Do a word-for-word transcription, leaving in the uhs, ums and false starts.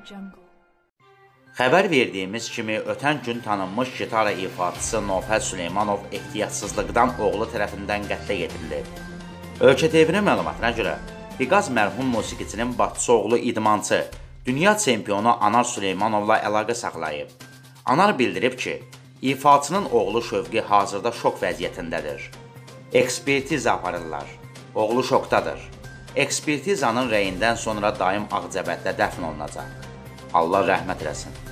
Xəbər verdiyimiz kimi, ötən gün tanınmış gitara ifaçısı Nofəl Süleymanov ehtiyatsızlıqdan oğlu tərəfindən qətlə yetirilib. Ölkə T V-nin məlumatına görə, Biqaz mərhum musiqiçinin bacısı oğlu idmançı, dünya çempionu Anar Süleymanovla əlaqə saxlayıb. Anar bildirib ki, ifaçının oğlu Şövqi hazırda şok vəziyyətindədir. Ekspertiza aparırlar. Oğlu şokdadır. Ekspertizanın rəyindən sonra daim Ağcabəddə dəfn olunacaq. Allah rəhmət eləsin.